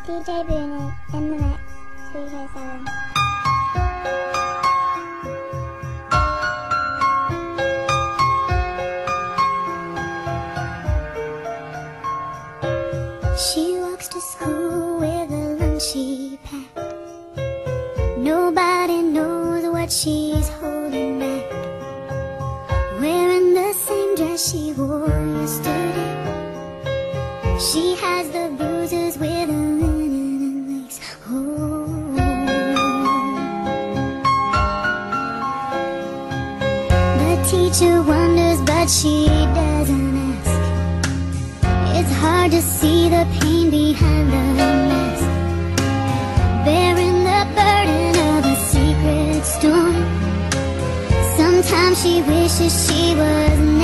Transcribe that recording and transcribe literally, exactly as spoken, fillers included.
D J Booney in the mix, three K seven. She walks to school with a lunch she packed. Nobody knows what she's holding back. Wearing the same dress she wore yesterday. She has the bruises with a linen and lace. Oh. The teacher wonders, but she doesn't ask. It's hard to see the pain behind the mask, bearing the burden of a secret storm. Sometimes she wishes she was